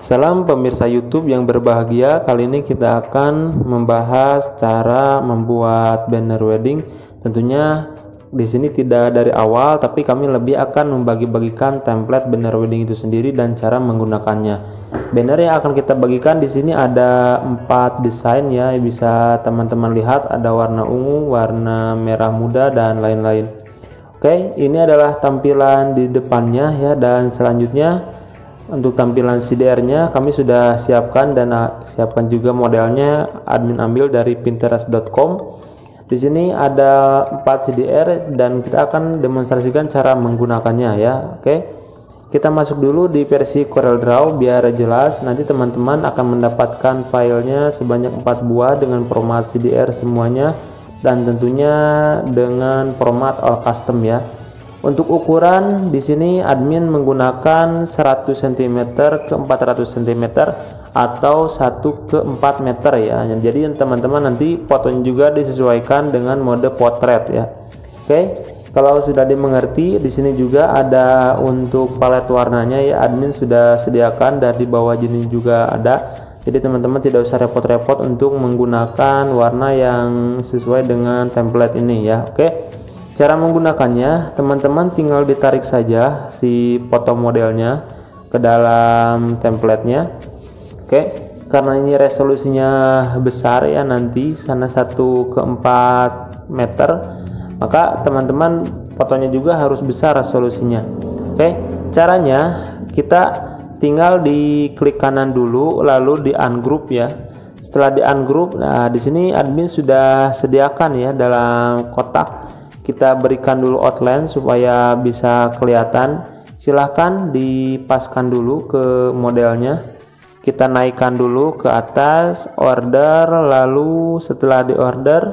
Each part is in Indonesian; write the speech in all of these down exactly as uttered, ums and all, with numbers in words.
Salam pemirsa YouTube yang berbahagia. Kali ini kita akan membahas cara membuat banner wedding. Tentunya di sini tidak dari awal, tapi kami lebih akan membagi-bagikan template banner wedding itu sendiri dan cara menggunakannya. Banner yang akan kita bagikan di sini ada empat desain ya, bisa teman-teman lihat, ada warna ungu, warna merah muda dan lain-lain. Oke, ini adalah tampilan di depannya ya, dan selanjutnya untuk tampilan C D R-nya kami sudah siapkan dan siapkan juga modelnya, admin ambil dari pinterest dot com. Di sini ada empat C D R dan kita akan demonstrasikan cara menggunakannya ya. Oke. Kita masuk dulu di versi CorelDRAW biar jelas. Nanti teman-teman akan mendapatkan filenya sebanyak empat buah dengan format C D R semuanya dan tentunya dengan format all custom ya. Untuk ukuran di sini admin menggunakan seratus sentimeter ke empat ratus sentimeter atau satu ke empat meter ya. Jadi teman-teman nanti fotonya juga disesuaikan dengan mode potret ya. Oke, kalau sudah dimengerti, di sini juga ada untuk palet warnanya ya, admin sudah sediakan, dan di bawah sini juga ada. Jadi teman-teman tidak usah repot-repot untuk menggunakan warna yang sesuai dengan template ini ya. Oke. Cara menggunakannya, teman-teman tinggal ditarik saja si foto modelnya ke dalam templatenya. Oke, karena ini resolusinya besar ya, nanti sana satu ke empat meter, maka teman-teman fotonya juga harus besar resolusinya. Oke, caranya kita tinggal di klik kanan dulu, lalu di ungroup ya. Setelah di ungroup, nah di sini admin sudah sediakan ya dalam kotak. Kita berikan dulu outline supaya bisa kelihatan. Silahkan dipaskan dulu ke modelnya. Kita naikkan dulu ke atas, order, lalu setelah di order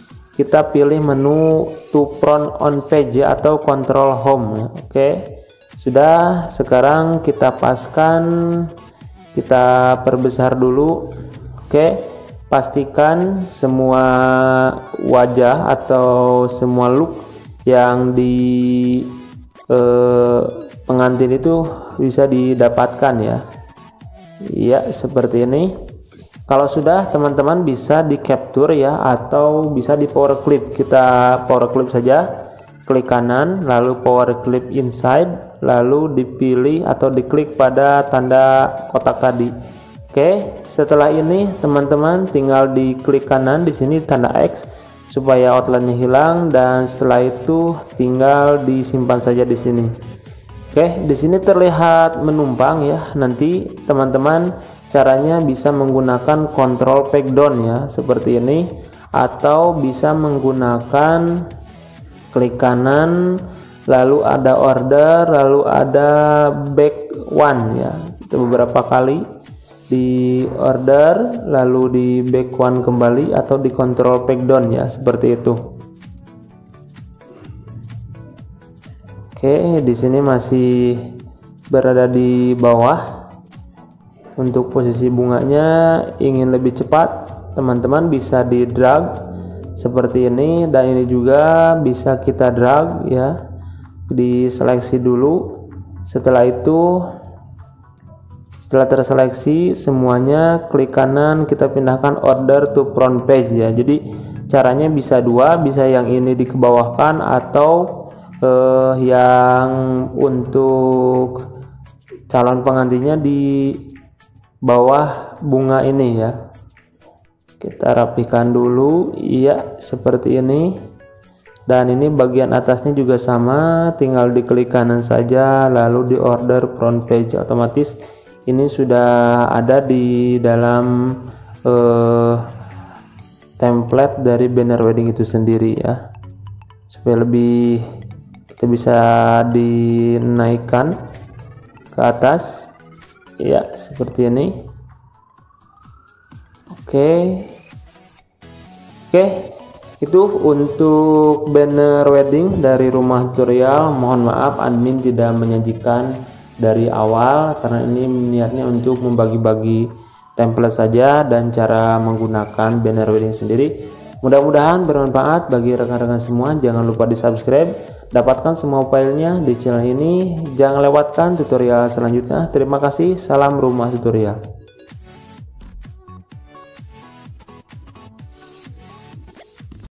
kita pilih menu to front on page atau control home. Oke, sudah. Sekarang kita paskan, kita perbesar dulu. Oke, pastikan semua wajah atau semua look yang di eh, pengantin itu bisa didapatkan ya. Iya, seperti ini. Kalau sudah, teman-teman bisa di capture ya, atau bisa di power clip. Kita power clip saja, klik kanan lalu power clip inside, lalu dipilih atau diklik pada tanda kotak tadi. Oke, setelah ini teman-teman tinggal diklik kanan di sini tanda X supaya outline-nya hilang, dan setelah itu tinggal disimpan saja di sini. Oke, di sini terlihat menumpang ya. Nanti teman-teman caranya bisa menggunakan control pack down ya, seperti ini, atau bisa menggunakan klik kanan lalu ada order, lalu ada back one ya. Itu beberapa kali di order lalu di back one kembali, atau di control pack down ya, seperti itu. Oke, di sini masih berada di bawah. Untuk posisi bunganya ingin lebih cepat, teman-teman bisa di drag seperti ini, dan ini juga bisa kita drag ya, diseleksi dulu. Setelah itu, setelah terseleksi semuanya, klik kanan, kita pindahkan order to front page ya. Jadi caranya bisa dua, bisa yang ini dikebawahkan atau eh, yang untuk calon pengantinnya di bawah bunga ini ya. Kita rapikan dulu, iya seperti ini. Dan ini bagian atasnya juga sama, tinggal diklik kanan saja lalu di order front page, otomatis ini sudah ada di dalam eh, template dari banner wedding itu sendiri ya. Supaya lebih kita bisa dinaikkan ke atas ya, seperti ini. Oke, oke, itu untuk banner wedding dari Rumah Tutorial. Mohon maaf admin tidak menyajikan dari awal karena ini niatnya untuk membagi-bagi template saja dan cara menggunakan banner wedding sendiri. Mudah-mudahan bermanfaat bagi rekan-rekan semua. Jangan lupa di subscribe Dapatkan semua filenya di channel ini. Jangan lewatkan tutorial selanjutnya. Terima kasih. Salam rumah tutorial.